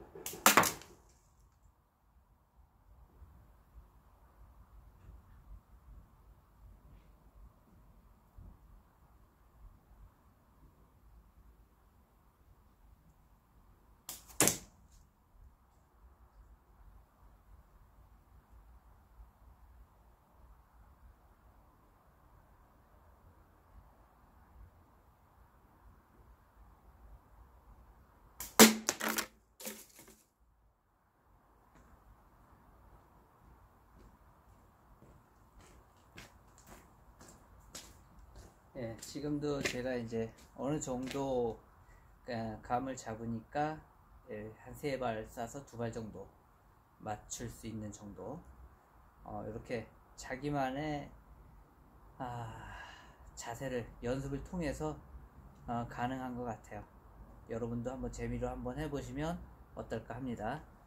예, 지금도 제가 이제 어느 정도 감을 잡으니까 한 3발 쏴서 2발 정도 맞출 수 있는 정도, 이렇게 자기만의 자세를 연습을 통해서 가능한 것 같아요. 여러분도 한번 재미로 한번 해보시면 어떨까 합니다.